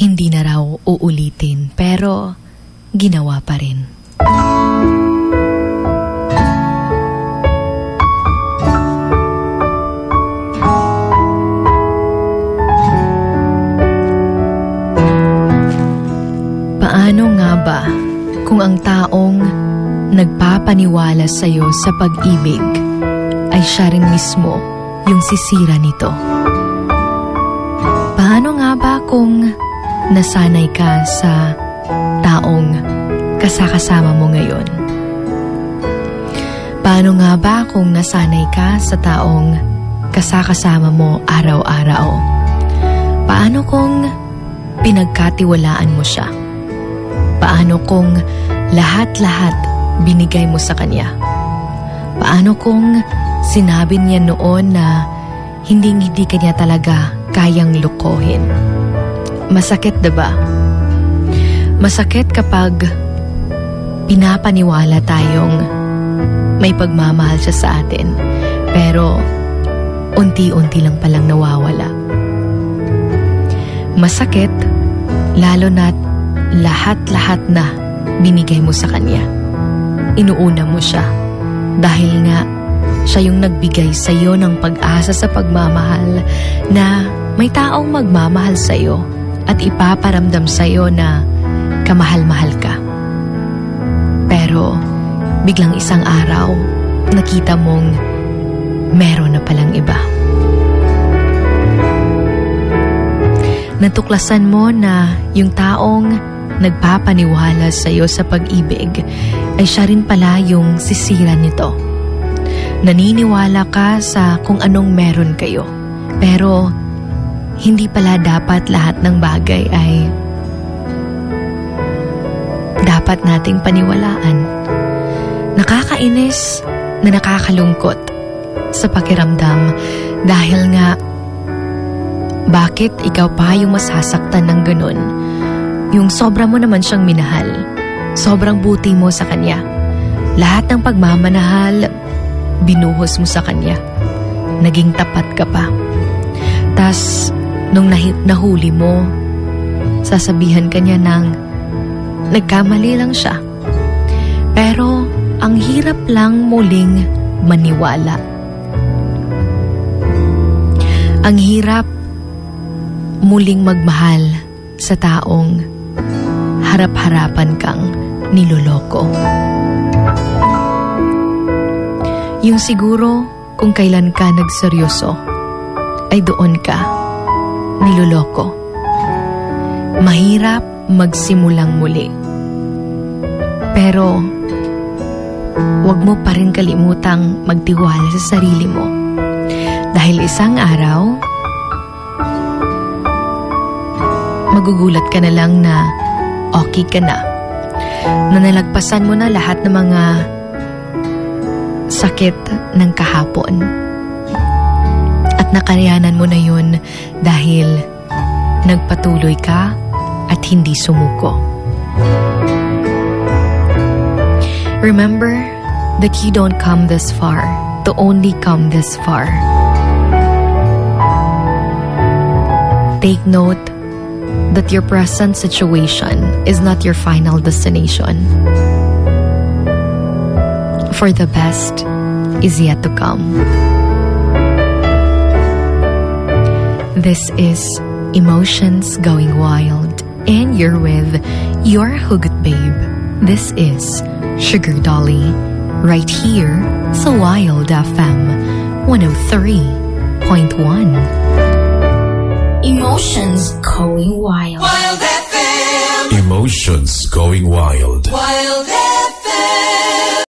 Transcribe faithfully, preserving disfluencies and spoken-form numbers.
Hindi na raw uulitin, pero ginawa pa rin. Paano nga ba kung ang taong nagpapaniwala sa'yo sa pag-ibig ay siya rin mismo yung sisira nito? Paano nga ba kung nasanay ka sa taong kasakasama mo ngayon? Paano nga ba kung nasanay ka sa taong kasakasama mo araw-araw? Paano kung pinagkatiwalaan mo siya? Paano kung lahat-lahat binigay mo sa kanya? Paano kung sinabi niya noon na hindi-hindi kanya talaga kayang lukohin? Masakit, diba? Masakit kapag pinapaniwala tayong may pagmamahal siya sa atin, pero unti-unti lang palang nawawala. Masakit, lalo na't lahat-lahat na binigay mo sa kanya. Inuuna mo siya dahil nga siya yung nagbigay sa iyo ng pag-asa sa pagmamahal na may taong magmamahal sa iyo at ipaparamdam sa iyo na kamahal-mahal ka. Pero biglang isang araw, nakita mong meron na palang iba. Natuklasan mo na yung taong nagpapaniwala sa iyo sa pag-ibig ay siya rin pala yung sisira nito. Naniniwala ka sa kung anong meron kayo, pero hindi pala dapat lahat ng bagay ay dapat nating paniwalaan. Nakakainis na nakakalungkot sa pakiramdam dahil nga bakit ikaw pa yung masasaktan ng ganun? Yung sobra mo naman siyang minahal. Sobrang buti mo sa kanya. Lahat ng pagmamanahal, binuhos mo sa kanya. Naging tapat ka pa. Tas, nung nahi- nahuli mo, sasabihan ka niya ng nagkamali lang siya. Pero, ang hirap lang muling maniwala. Ang hirap muling magmahal sa taong harap-harapan kang niloloko. Yung siguro kung kailan ka nagseryoso ay doon ka niloloko. Mahirap magsimulang muli. Pero huwag mo pa rin kalimutang magtiwala sa sarili mo. Dahil isang araw, magugulat ka na lang na okay ka na. Na nalagpasan mo na lahat ng mga sakit ng kahapon. At nakayanan mo na yun dahil nagpatuloy ka at hindi sumuko. Remember that you don't come this far to only come this far. Take note that your present situation is not your final destination. For the best is yet to come. This is Emotions Going Wild, and you're with your Hugot Babe. This is Sugar Dolly, right here sa Wild F M one oh three point one. Emotions Going Wild. Wild F M. Emotions Going Wild. Wild F M.